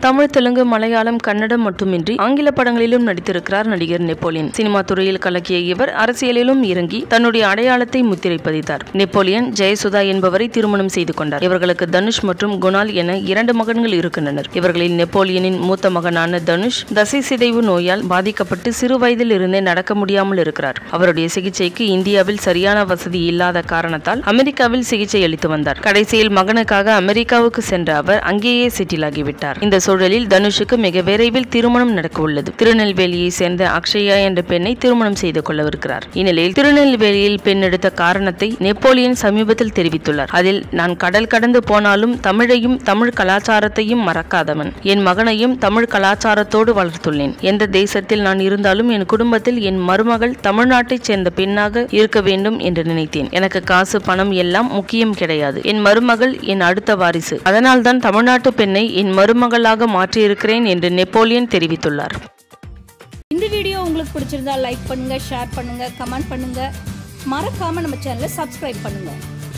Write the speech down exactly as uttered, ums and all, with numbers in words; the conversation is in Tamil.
தமிழ், தெலுங்கு, மலையாளம், கன்னடம் மட்டுமின்றி ஆங்கில படங்களிலும் நடித்திருக்கிறார் நடிகர் நெப்போலியன். சினிமா துறையில் கலக்கிய இவர் அரசியலிலும் இறங்கி தன்னுடைய அடையாளத்தை முத்திரை பதித்தார். நெப்போலியன் ஜெயசுதா என்பவரை திருமணம் செய்து கொண்டார். இவர்களுக்கு தனுஷ் மற்றும் குணால் என இரண்டு மகன்கள் இருக்கின்றனர். இவர்களில் நெப்போலியனின் மூத்த மகனான தனுஷ் தசை சிதைவு நோயால் பாதிக்கப்பட்டு சிறு வயதில் இருந்தே நடக்க முடியாமல் இருக்கிறார். அவருடைய சிகிச்சைக்கு இந்தியாவில் சரியான வசதி இல்லாத காரணத்தால் அமெரிக்காவில் சிகிச்சை அளித்து வந்தார். கடைசியில் மகனுக்காக அமெரிக்காவுக்கு சென்ற அவர் அங்கேயே செட்டில் ஆகிவிட்டார். இந்த சூழலில் தனுஷுக்கு மிக விரைவில் திருமணம் நடக்க உள்ளது. திருநெல்வேலியை சேர்ந்த அக்ஷயா என்ற பெண்ணை திருமணம் செய்து கொள்ளவிருக்கிறார். இந்நிலையில் திருநெல்வேலியில் பெண் எடுத்த காரணத்தை நெப்போலியன் சமீபத்தில் தெரிவித்துள்ளார். அதில், நான் கடல் கடந்து போனாலும் தமிழையும் தமிழ் கலாச்சாரத்தையும் மறக்காதவன். என் மகனையும் தமிழ் கலாச்சாரத்தோடு வளர்த்துள்ளேன். எந்த தேசத்தில் நான் இருந்தாலும் என் குடும்பத்தில் என் மருமகள் தமிழ்நாட்டைச் சேர்ந்த பெண்ணாக இருக்க வேண்டும் என்று நினைத்தேன். எனக்கு காசு பணம் எல்லாம் முக்கியம் கிடையாது. என் மருமகள் என் அடுத்த வாரிசு. அதனால்தான் தமிழ்நாட்டு பெண்ணை என் மருமகளாக மாற்றியிருக்கிறேன் என்று நெப்போலியன் தெரிவித்துள்ளார். இந்த வீடியோ உங்களுக்கு பிடிச்சிருந்தா லைக் பண்ணுங்க, ஷேர் பண்ணுங்க, கமெண்ட் பண்ணுங்க. மறக்காம நம்ம சேனலை சப்ஸ்கிரைப் பண்ணுங்க.